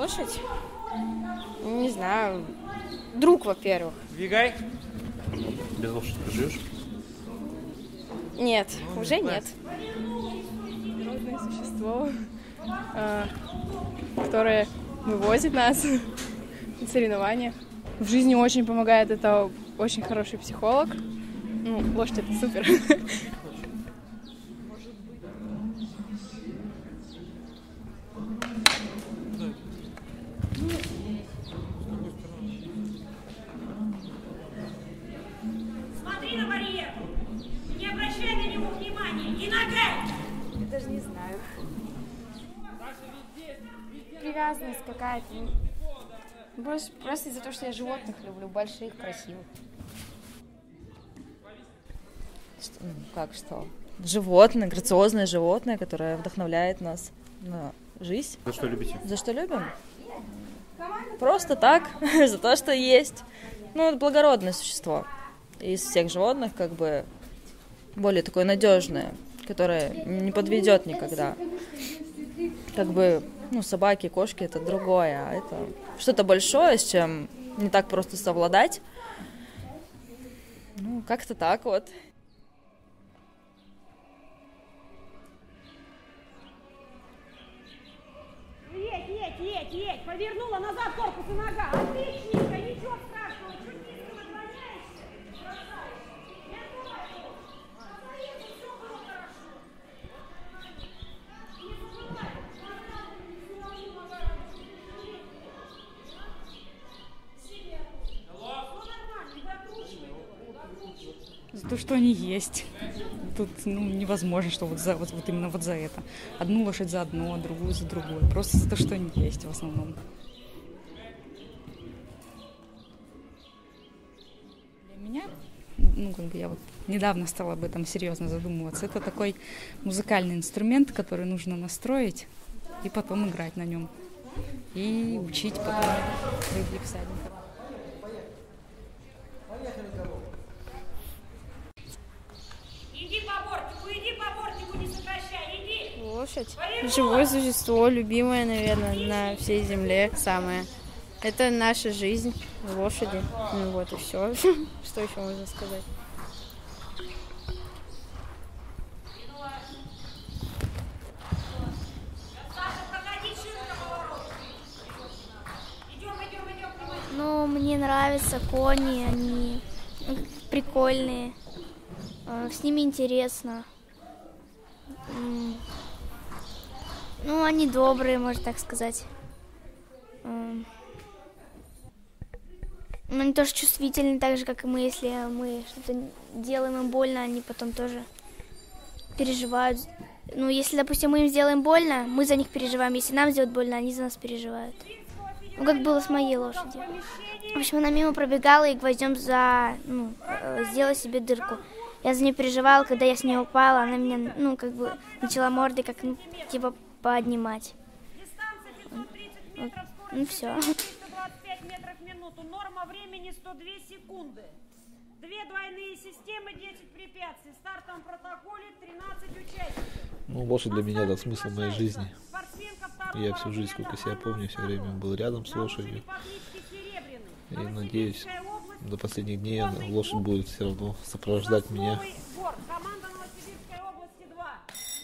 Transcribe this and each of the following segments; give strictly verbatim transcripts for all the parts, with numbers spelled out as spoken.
Лошадь? Не знаю. Друг, во-первых. Двигай. Без лошади ты живешь? Нет, Ну, уже не нет. Природное существо, э, которое вывозит нас на соревнования. В жизни очень помогает, это очень хороший психолог. Ну, лошадь — это супер. Смотри на барьер! Не обращай на него внимания! И ногой! Я даже не знаю. Привязанность какая-то. Просто, просто из-за того, что я животных люблю, больших, красивых. Что, ну, как что? Животное, грациозное животное, которое вдохновляет нас на жизнь. За что любите? За что любим? Просто так, за то, что есть. Ну, это благородное существо. Из всех животных, как бы, более такое надежное, которое не подведет никогда. Как бы, ну, собаки, кошки — это другое, а это что-то большое, с чем не так просто совладать. Ну, как-то так вот. Едь, едь, едь, едь! Повернула назад корпус и нога! Отличненько! Ничего страшного! Чуть низко наклоняешься! Красавица! Не отбывай его! Остается, все было хорошо! Не забывай! Силовую нога! Себе! Ну, нормально, не выкручивай его! За то, что они есть. Тут, ну, невозможно, что вот, за, вот, вот именно вот за это. Одну лошадь за одну, а другую за другую. Просто за то, что они есть в основном. Для меня, ну, как бы я вот недавно стала об этом серьезно задумываться. Это такой музыкальный инструмент, который нужно настроить и потом играть на нем. И учить потом рыжих всадников. Иди по бортику, иди по бортику, не сокращай, иди! Лошадь. Живое существо, любимое, наверное, на всей земле самое. Это наша жизнь, лошади. Ну вот и все. Что еще можно сказать? Саша, проходи широко поворот! Идем, идем, идем, внимательно! Ну, мне нравятся кони, они прикольные, э, с ними интересно. М, Ну, они добрые, можно так сказать. М, ну, Они тоже чувствительны, так же, как и мы. Если мы что-то делаем им больно, они потом тоже переживают. Ну, если, допустим, мы им сделаем больно, мы за них переживаем. Если нам сделать больно, они за нас переживают. Ну, как было с моей лошадью. В общем, она мимо пробегала и гвоздем за, ну, э, сделала себе дырку. Я за нее переживала, когда я с нее упала, она меня, ну, как бы начала мордой, как, ну, типа, поднимать. Дистанция пятьсот тридцать Вот. метров, скорость Ну, все. сто двадцать пять метров в минуту, норма времени сто две секунды. Две двойные системы, десять препятствий. В стартовом протоколе тринадцать участников. Ну, лошадь для меня — это смысл моей жизни. Спортсменка второго Я всю жизнь, сколько себя помню, все время был рядом с лошадью. И надеюсь, до последних дней она- лошадь будет все равно сопровождать меня. Команда Новосибирской области два.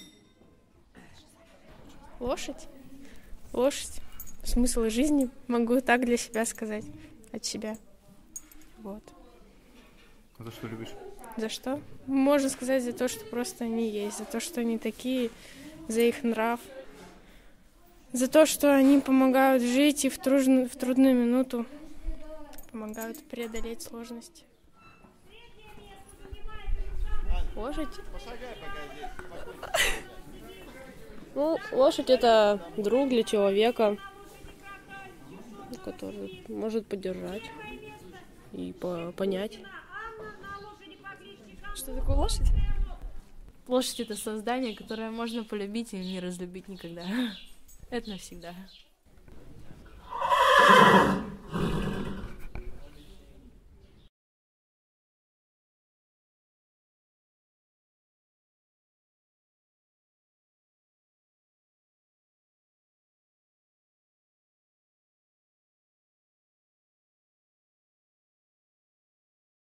Лошадь? Лошадь. Смысл жизни могу так для себя сказать. От себя. Вот. А за что любишь? За что? Можно сказать, за то, что просто они есть. За то, что они такие. За их нрав. За то, что они помогают жить и в, трудную, в трудную минуту помогают преодолеть сложности. Лошадь? Ну, лошадь — это друг для человека, который может поддержать и по- понять. Что такое лошадь? Лошадь — это создание, которое можно полюбить и не разлюбить никогда. Это навсегда.